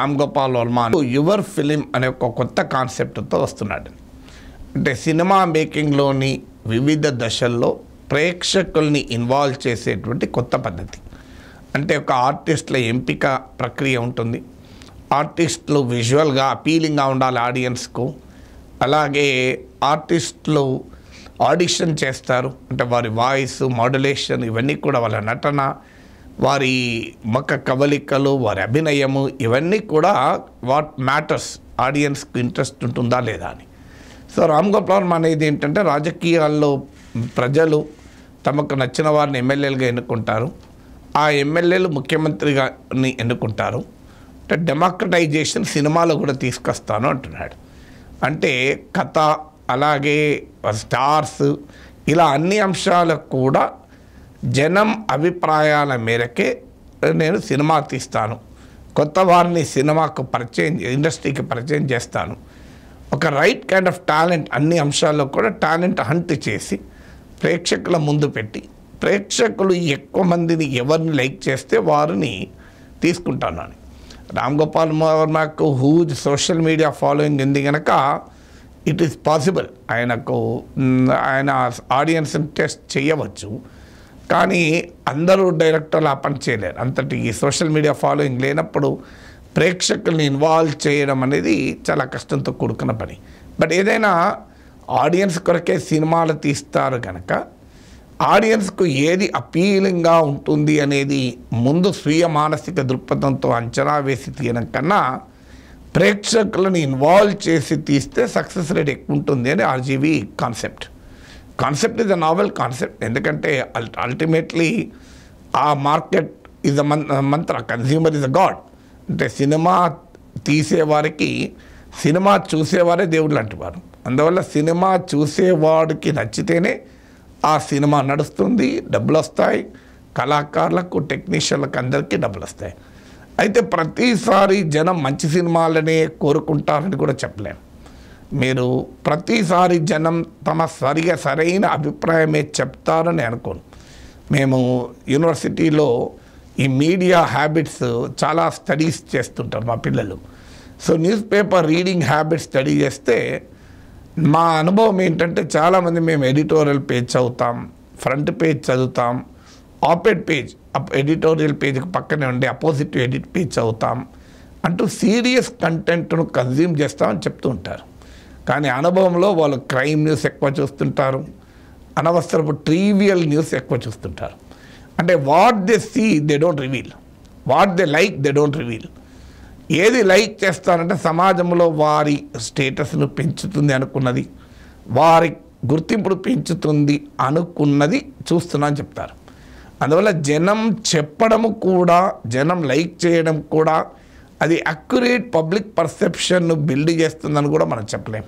Ram Gopal Varma your film అనే ఒక కొత్త కాన్సెప్ట్తో వస్తున్నాడు. అంటే సినిమా మేకింగ్లోని వివిధ దశల్లో ప్రేక్షకుల్ని ఇన్వాల్వ్ చేసేటువంటి కొత్త పద్ధతి. అంటే ఒక ఆర్టిస్టుల ఎంపిక ప్రక్రియ ఉంటుంది. ఆర్టిస్టులు విజువల్గా అపీలింగ్గా ఉండాలి ఆడియన్స్కు. అలాగే ఆర్టిస్టులు ఆడిషన్ చేస్తారు. అంటే వారి వాయిస్ మాడ్యులేషన్ ఇవన్నీ కూడా, వాళ్ళ నటన, వారి ముఖ కవలికలు, వారి అభినయము ఇవన్నీ కూడా వాట్ మ్యాటర్స్, ఆడియన్స్కి ఇంట్రెస్ట్ ఉంటుందా లేదా అని. సో రామ్ గోపాల్ వర్మ అనేది ఏంటంటే, రాజకీయాల్లో ప్రజలు తమకు నచ్చిన వారిని ఎమ్మెల్యేలుగా ఎన్నుకుంటారు. ఆ ఎమ్మెల్యేలు ముఖ్యమంత్రిగా ఎన్నుకుంటారు. అంటే డెమోక్రటైజేషన్ సినిమాలో కూడా తీసుకొస్తాను అంటున్నాడు. అంటే కథ, అలాగే స్టార్స్, ఇలా అన్ని అంశాలకు కూడా జనం అభిప్రాయాల మేరకే నేను సినిమా తీస్తాను, కొత్త వారిని సినిమాకు పరిచయం, ఇండస్ట్రీకి పరిచయం చేస్తాను. ఒక రైట్ కైండ్ ఆఫ్ టాలెంట్, అన్ని అంశాల్లో కూడా టాలెంట్ హంట్ చేసి ప్రేక్షకుల ముందు పెట్టి, ప్రేక్షకులు ఎక్కువ మందిని ఎవరిని లైక్ చేస్తే వారిని తీసుకుంటాను అని. రామ్ గోపాల్ వర్మకు హ్యూజ్ సోషల్ మీడియా ఫాలోయింగ్ ఉంది కనుక ఇట్ ఈస్ పాసిబుల్ ఆయన ఆడియన్స్ని టెస్ట్ చేయవచ్చు. కానీ అందరూ డైరెక్టర్లు ఆ పని చేయలేరు. అంతటి సోషల్ మీడియా ఫాలోయింగ్ లేనప్పుడు ప్రేక్షకుల్ని ఇన్వాల్వ్ చేయడం అనేది చాలా కష్టంతో కూడుకున్న పని. బట్ ఏదైనా ఆడియన్స్ కొరకే సినిమాలు తీస్తారు కనుక ఆడియన్స్కు ఏది అపీలింగ్గా ఉంటుంది అనేది ముందు స్వీయ మానసిక దృక్పథంతో అంచనా వేసి తీయడం కన్నా ప్రేక్షకులను ఇన్వాల్వ్ చేసి తీస్తే సక్సెస్ రేట్ ఎక్కువ ఉంటుంది అని RGV concept. Concept is a novel concept. ఎందుకంటే అల్టిమేట్లీ ఆ market is a mantra, consumer is a god. అంటే సినిమా తీసేవారికి సినిమా చూసేవారే దేవుడు లాంటి వారు. అందువల్ల సినిమా చూసేవాడికి నచ్చితేనే ఆ సినిమా నడుస్తుంది, డబ్బులు వస్తాయి, కళాకారులకు, టెక్నీషియన్లకు అందరికీ డబ్బులు వస్తాయి. అయితే ప్రతిసారి జనం మంచి సినిమాలనే కోరుకుంటారని కూడా చెప్పలేము. మీరు ప్రతిసారి జనం తమ సరైన అభిప్రాయమే చెప్తారని అనుకోను. మేము యూనివర్సిటీలో ఈ మీడియా హ్యాబిట్స్ చాలా స్టడీస్ చేస్తుంటారు మా పిల్లలు. So newspaper reading habits study చేస్తే మా అనుభవం ఏంటంటే, చాలామంది మేము ఎడిటోరియల్ పేజ్ చదువుతాం, ఫ్రంట్ పేజ్ చదువుతాం, ఆపెడ్ పేజ్, ఎడిటోరియల్ పేజ్కి పక్కనే ఉండే అపోజిట్ ఎడిట్ పేజ్ చదువుతాం అంటూ సీరియస్ కంటెంట్ను కన్జ్యూమ్ చేస్తామని చెప్తూ ఉంటారు. కానీ అనుభవంలో వాళ్ళు క్రైమ్ న్యూస్ ఎక్కువ చూస్తుంటారు, అనవసరపు ట్రీవియల్ న్యూస్ ఎక్కువ చూస్తుంటారు. అంటే what they see they don't reveal, what they like they don't reveal. ఏది లైక్ చేస్తారంటే సమాజంలో వారి స్టేటస్ను పెంచుతుంది అనుకున్నది, వారి గుర్తింపును పెంచుతుంది అనుకున్నది చూస్తున్నాను చెప్తారు. అందువల్ల జనం చెప్పడము కూడా, జనం లైక్ చేయడం కూడా అది అక్యురేట్ పబ్లిక్ పర్సెప్షన్ను బిల్డ్ చేస్తుందని కూడా మనం చెప్పలేం.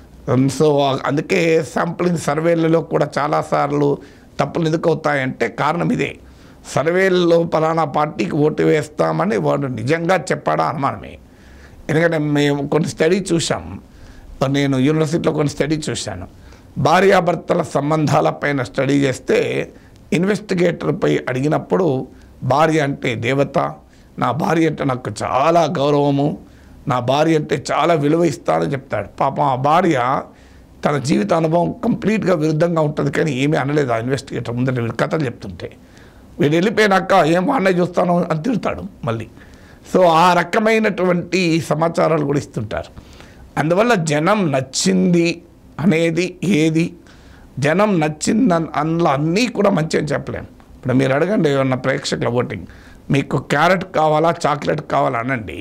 సో అందుకే శాంప్లింగ్ సర్వేలలో కూడా చాలాసార్లు తప్పులు ఎందుకు అవుతాయంటే కారణం ఇదే. సర్వేల్లో పలానా పార్టీకి ఓటు వేస్తామని వాడు నిజంగా చెప్పాడా అనుమానమే. ఎందుకంటే మేము కొన్ని స్టడీ చూసాం, నేను యూనివర్సిటీలో కొన్ని స్టడీ చూశాను. భార్యాభర్తల సంబంధాలపైన స్టడీ చేస్తే ఇన్వెస్టిగేటర్పై అడిగినప్పుడు భార్య అంటే దేవత, నా భార్య అంటే నాకు చాలా గౌరవము, నా భార్య అంటే చాలా విలువ ఇస్తానని చెప్తాడు. పాపం ఆ భార్య తన జీవిత అనుభవం కంప్లీట్గా విరుద్ధంగా ఉంటుంది, కానీ ఏమీ అనలేదు ఆ ఇన్వెస్టిగేటర్ ముందర వీడు కథలు చెప్తుంటే. వీడు వెళ్ళిపోయినాక ఏం వాడినే చూస్తాను అని తిడతాడు మళ్ళీ. సో ఆ రకమైనటువంటి సమాచారాలు కూడా ఇస్తుంటారు. అందువల్ల జనం నచ్చింది అనేది ఏది, జనం నచ్చింది అందులో అన్నీ కూడా మంచి అని చెప్పలేము. ఇప్పుడు మీరు అడగండి ఏమన్నా ప్రేక్షకుల ఓటింగ్, మీకు క్యారెట్ కావాలా చాక్లెట్ కావాలా అనండి,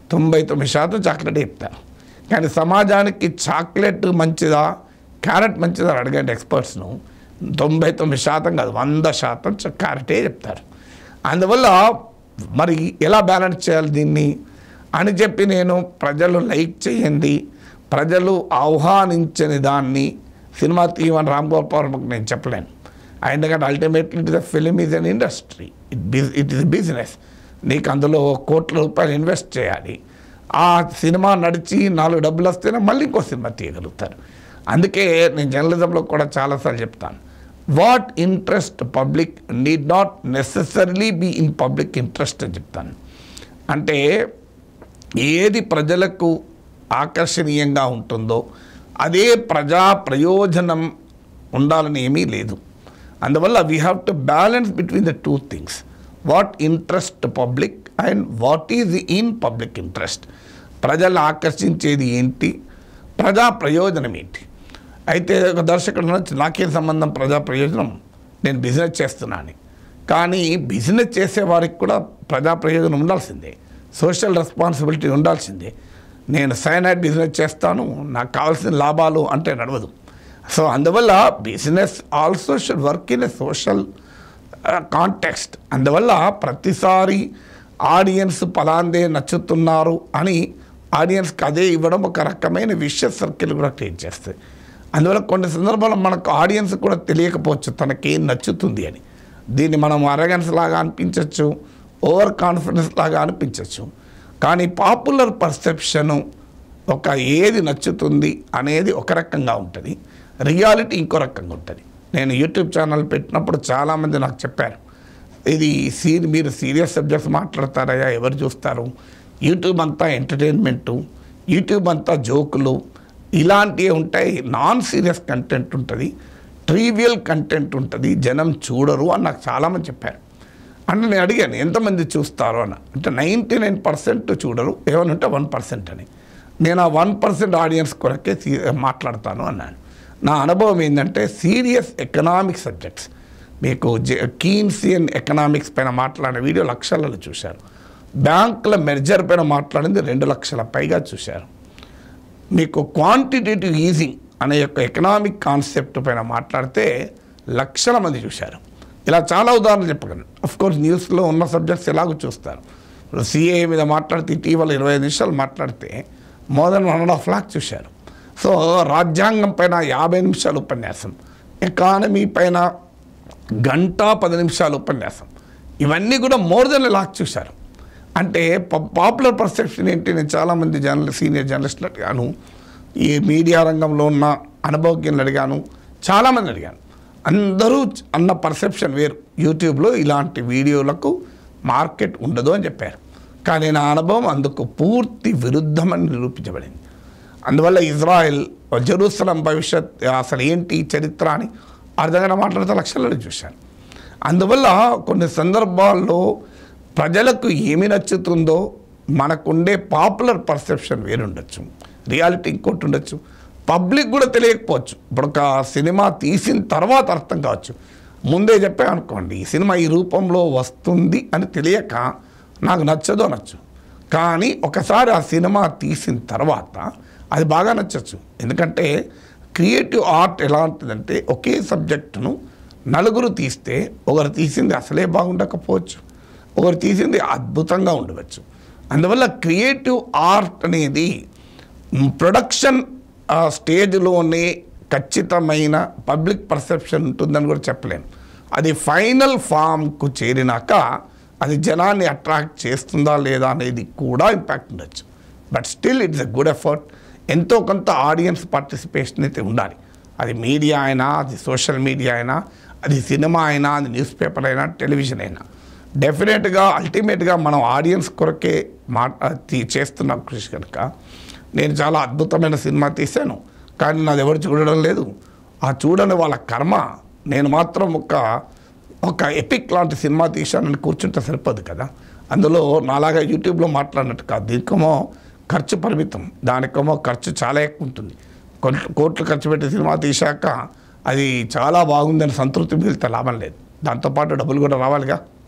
99% చాక్లెట్ చెప్తారు. కానీ సమాజానికి చాక్లెట్ మంచిదా క్యారెట్ మంచిదా అడగండి ఎక్స్పర్ట్స్ను, 99% కాదు 100% క్యారెటే చెప్తారు. అందువల్ల మరి ఎలా బ్యాలెన్స్ చేయాలి దీన్ని అని చెప్పి నేను ప్రజలు లైక్ చేయండి, ప్రజలు ఆహ్వానించని దాన్ని సినిమా తీయమని రామ్ గోపాల్ వర్మకు నేను చెప్పలేను. ఎందుకంటే ultimately the film is an industry, it is business. నీకు అందులో కోట్ల రూపాయలు ఇన్వెస్ట్ చేయాలి. ఆ సినిమా నడిచి 4 డబ్బులు వస్తేనే మళ్ళీ ఇంకో సినిమా తీయగలుగుతారు. అందుకే నేను జర్నలిజంలో కూడా చాలాసార్లు చెప్తాను, what interest public need not necessarily be in public interest అని చెప్తాను. అంటే ఏది ప్రజలకు ఆకర్షణీయంగా ఉంటుందో అదే ప్రజా ప్రయోజనం ఉండాలని ఏమీ లేదు. అందువల్ల we have to balance between the two things, what interest public and what is in public interest. ప్రజలను ఆకర్షించేది ఏంటి, ప్రజా ప్రయోజనం ఏంటి. అయితే ఒక దర్శకుడు అనొచ్చు, నాకేం సంబంధం ప్రజా ప్రయోజనం, నేను బిజినెస్ చేస్తున్నాను. కానీ బిజినెస్ చేసేవారికి కూడా ప్రజా ప్రయోజనం ఉండాల్సిందే, సోషల్ రెస్పాన్సిబిలిటీ ఉండాల్సిందే. నేను సైనైడ్ బిజినెస్ చేస్తాను, నాకు కావాల్సిన లాభాలు అంటే నడవదు. సో అందువల్ల business also should work in a social context. అందువల్ల ప్రతిసారి ఆడియన్స్ పలాందే నచ్చుతున్నారు అని ఆడియన్స్కి అదే ఇవ్వడం ఒక రకమైన విషయ సర్కిల్ కూడా క్రియేట్ చేస్తుంది. అందువల్ల కొన్ని సందర్భాల్లో మనకు ఆడియన్స్ కూడా తెలియకపోవచ్చు తనకేం నచ్చుతుంది అని. దీన్ని మనం అరగెన్స్ లాగా అనిపించవచ్చు, ఓవర్ కాన్ఫిడెన్స్ లాగా అనిపించవచ్చు. కానీ పాపులర్ పర్సెప్షను ఒక ఏది నచ్చుతుంది అనేది ఒక రకంగా ఉంటుంది, రియాలిటీ ఇంకో రకంగా ఉంటుంది. నేను యూట్యూబ్ ఛానల్ పెట్టినప్పుడు చాలామంది నాకు చెప్పారు, ఇది మీరు సీరియస్ సబ్జెక్ట్స్ మాట్లాడతారయ్యా, ఎవరు చూస్తారు, యూట్యూబ్ అంతా ఎంటర్టైన్మెంటు, యూట్యూబ్ అంతా జోకులు ఇలాంటివి ఉంటాయి, నాన్ సీరియస్ కంటెంట్ ఉంటుంది, ట్రివియల్ కంటెంట్ ఉంటుంది, జనం చూడరు అని నాకు చాలామంది చెప్పారు. అంటే నేను అడిగాను ఎంతమంది చూస్తారు అని. అంటే 99% చూడరు, ఏమని ఉంటే 1% అని. నేను ఆ 1% ఆడియన్స్ కొరకే మాట్లాడతాను అన్నాను. నా అనుభవం ఏంటంటే సీరియస్ ఎకనామిక్ సబ్జెక్ట్స్, మీకు కీన్సియన్ ఎకనామిక్స్ పైన మాట్లాడిన వీడియో లక్షలలో చూశారు, బ్యాంకుల మెర్జర్ పైన మాట్లాడింది 2 లక్షల పైగా చూశారు, మీకు క్వాంటిటేటివ్ ఈజింగ్ అనే యొక్క ఎకనామిక్ కాన్సెప్ట్ పైన మాట్లాడితే లక్షల మంది చూశారు. ఇలా చాలా ఉదాహరణలు చెప్పగలను. అఫ్కోర్స్ న్యూస్లో ఉన్న సబ్జెక్ట్స్ ఎలాగో చూస్తారు. ఇప్పుడు సిఏ మీద మాట్లాడితే ఇటీవల 25 నిమిషాలు మాట్లాడితే మోర్ దెన్ 1.5 lakh చూశారు. సో రాజ్యాంగం పైన 50 నిమిషాలు ఉపన్యాసం, ఎకానమీ పైన 1:10 నిమిషాలు ఉపన్యాసం, ఇవన్నీ కూడా మోర్ దెన్ 1 lakh చూశారు. అంటే పాపులర్ పర్సెప్షన్ ఏంటి? నేను చాలామంది సీనియర్ జర్నలిస్టులు అడిగాను, ఈ మీడియా రంగంలో ఉన్న అనుభవజ్ఞులు అడిగాను, చాలామంది అడిగాను. అందరూ అన్న పర్సెప్షన్ వేరు, యూట్యూబ్లో ఇలాంటి వీడియోలకు మార్కెట్ ఉండదు అని చెప్పారు. కానీ నా అనుభవం అందుకు పూర్తి విరుద్ధమని నిరూపించబడింది. అందువల్ల ఇజ్రాయెల్, జెరూసలం భవిష్యత్ అసలు ఏంటి చరిత్ర అని అర్థంగా మాట్లాడితే లక్షలలో చూశాను. అందువల్ల కొన్ని సందర్భాల్లో ప్రజలకు ఏమి నచ్చుతుందో మనకుండే పాపులర్ పర్సెప్షన్ వేరుండొచ్చు, రియాలిటీ ఇంకోటి ఉండొచ్చు, పబ్లిక్ కూడా తెలియకపోవచ్చు. ఇప్పుడు ఒక సినిమా తీసిన తర్వాత అర్థం కావచ్చు, ముందే చెప్పే అనుకోండి ఈ సినిమా ఈ రూపంలో వస్తుంది అని తెలియక నాకు నచ్చదో నచ్చు, కానీ ఒకసారి ఆ సినిమా తీసిన తర్వాత అది బాగా నచ్చచ్చు. ఎందుకంటే క్రియేటివ్ ఆర్ట్ ఎలాంటిదంటే ఒకే సబ్జెక్టును నలుగురు తీస్తే ఒకరు తీసింది అసలే బాగుండకపోవచ్చు, ఒకరు తీసింది అద్భుతంగా ఉండవచ్చు. అందువల్ల క్రియేటివ్ ఆర్ట్ అనేది ప్రొడక్షన్ స్టేజ్లోనే ఖచ్చితమైన పబ్లిక్ పర్సెప్షన్ ఉంటుందని కూడా చెప్పలేను. అది ఫైనల్ ఫామ్కు చేరినాక అది జనాన్ని అట్రాక్ట్ చేస్తుందా లేదా అనేది కూడా ఇంపాక్ట్ ఉండొచ్చు. But still it's a good effort. ఎంతో కొంత ఆడియన్స్ పార్టిసిపేషన్ అయితే ఉండాలి. అది మీడియా అయినా, అది సోషల్ మీడియా అయినా, అది సినిమా అయినా, అది న్యూస్ పేపర్ అయినా, టెలివిజన్ అయినా, డెఫినెట్గా అల్టిమేట్గా మనం ఆడియన్స్ కొరకే చేస్తున్న కృషి కనుక. నేను చాలా అద్భుతమైన సినిమా తీశాను, కానీ నాది ఎవరు చూడడం లేదు. ఆ చూడని వాళ్ళ కర్మ. నేను మాత్రం ఒక ఎపిక్ లాంటి సినిమా తీశానని కూర్చుంటే సరిపోదు కదా. అందులో నాలాగా యూట్యూబ్లో మాట్లాడినట్టు కాదు, దీనికేమో ఖర్చు పరిమితం, దానికేమో ఖర్చు చాలా ఎక్కువ ఉంటుంది. కోట్లు ఖర్చు పెట్టి సినిమా తీశాక అది చాలా బాగుందని సంతృప్తి మిగిలితే లాభం లేదు, దాంతోపాటు డబ్బులు కూడా రావాలిగా.